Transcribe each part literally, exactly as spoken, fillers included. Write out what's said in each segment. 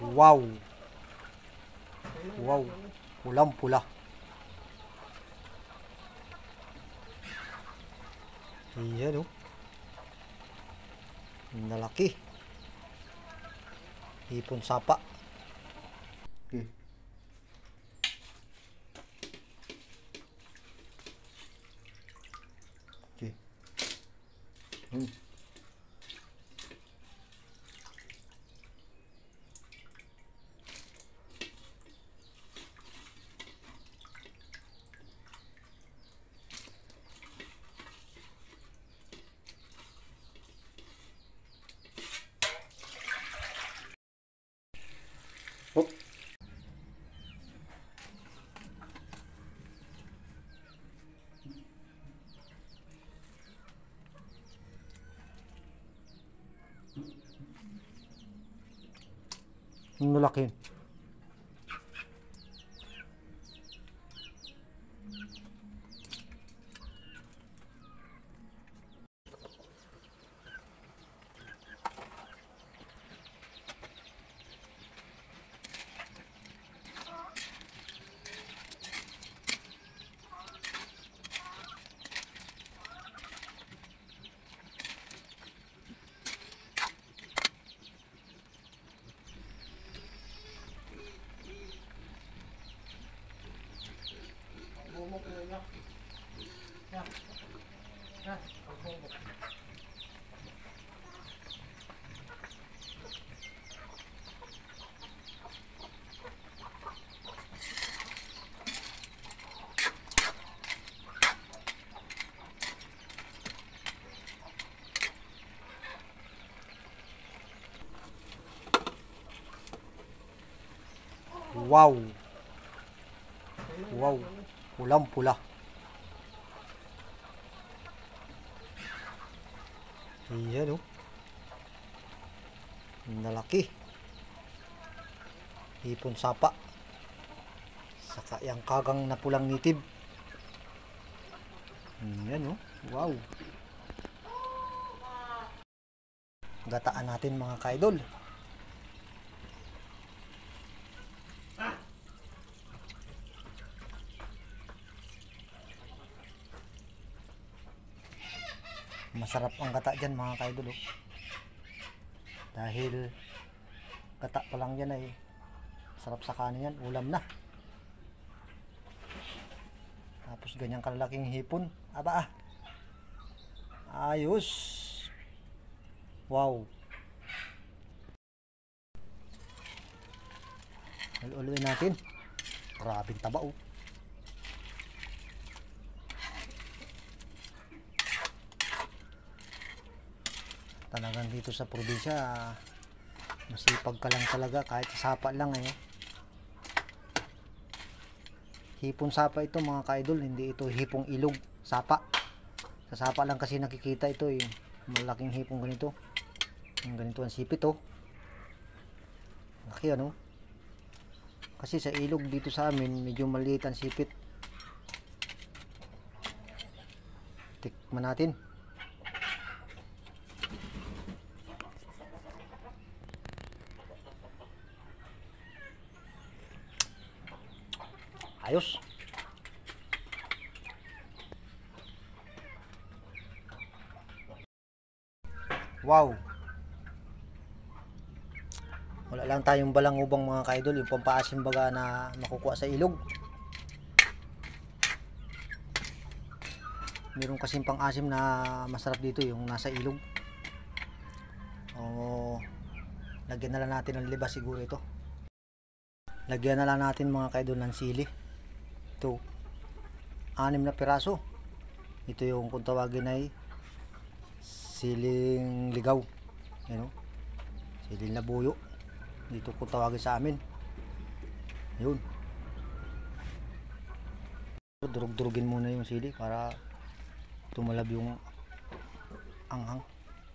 Wow. Wow. Pulang-pula. Ayan o. Nalaki. Hipon sapa. Okay. Okay. Hmm. Oh. Ang laki. Wow. Wow. Pulang-pula. Ayan o. Nalaki. Hipon sapa. Saka yung kagang na pulang nitib. Ayan o. Wow. Gataan natin mga kaidol. Masarap ang gata dyan mga kaidol oh. Dahil gata pa lang dyan ay sarap sa kanin yan, ulam na. Tapos ganyang kalalaking hipon. Aba ah. Ayos. Wow. Ulu-uluin natin. Grabing taba oh. Talagang dito sa probinsya masipag ka lang talaga kahit sapa lang eh. Hipon sapa ito mga kaidol, hindi ito hipong ilog, sapa. Sa sapa lang kasi nakikita ito eh. Malaking hipong ganito. Yung ganito ang sipit oh. Laki ano. Kasi sa ilog dito sa amin medyo maliit ang sipit. Tikman natin. Ayos. Wow. Wala lang tayong balangubang mga kaidol, yung pampaasim baga na makukuha sa ilog. Meron kasing pang-asim na masarap dito yung nasa ilog. O lagyan na lang natin ng liba siguro ito. Lagyan na lang natin mga kaidol ng sili. Ito, anim na piraso. Ito yung kung tawagin ay siling ligaw. Yan o, siling labuyo. Dito kung tawagin sa amin. Yun. Durug-durugin muna yung sili para tumalab yung anghang.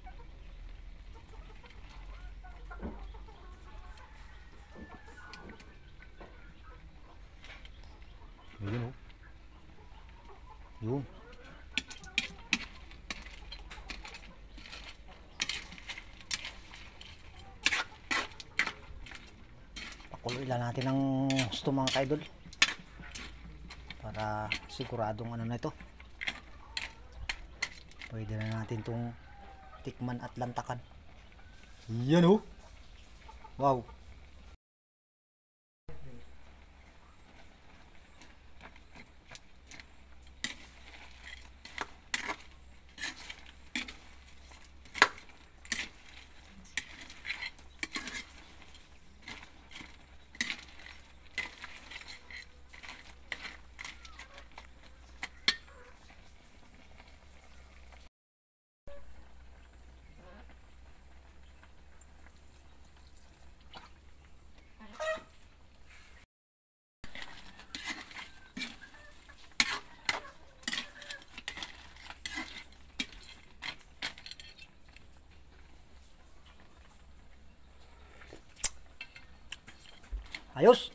Yun o. Yun. Pakuluin lang natin ng gusto mga kaidol. Para siguradong ano na ito. Pwede na natin itong tikman at lantakan. Yan oh. Wow. Ayos.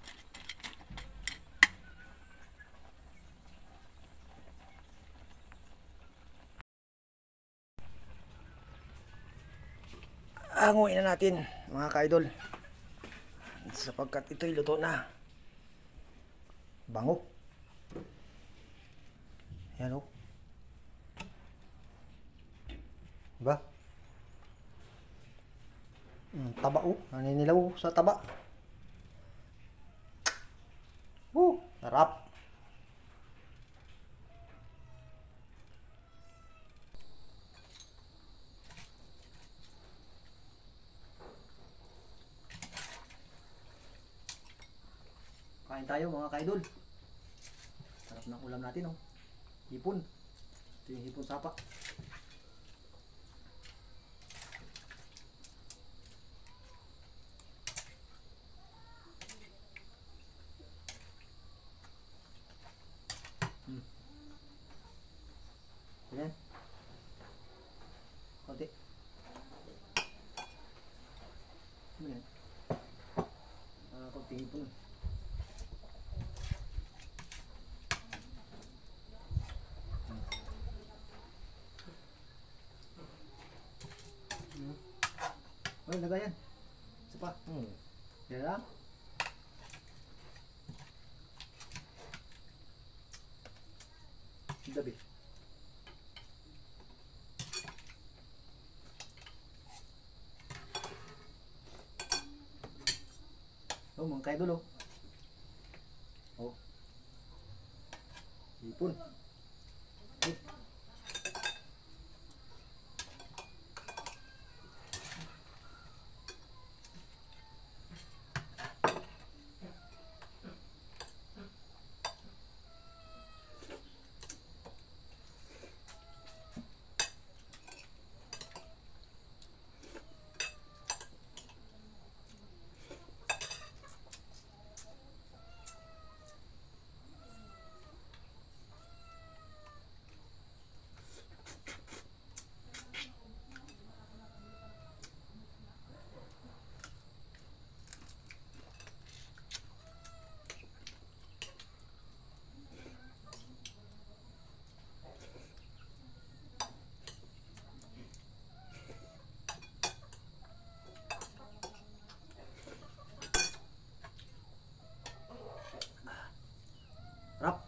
Anguin na natin mga kaidol. Sapagkat ito'y luto na. Bango. Yan o. Diba? Mm, taba o. Naninilaw sa taba. Woo! Sarap. Kain tayo mga kaidol. Sarap ng ulam natin oh. Hipon. Ito yung hipon sapa. Hmm. Ayan. Konti. Ayan. Ah, konti hipon. Oh, lagayan. Isa pa. Hmm. Yan lang. Gabi. Oh, mga kaidol oh. Oh. Ipon. Oh. Rap.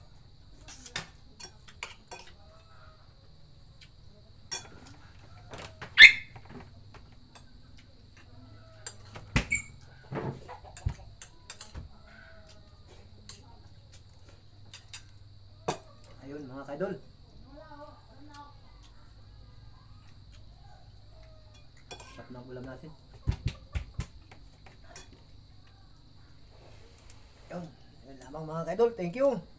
Ayun mga kaidol. Sarap ng ulam natin. Ayun. Ayun lamang mga kaidol. Thank you.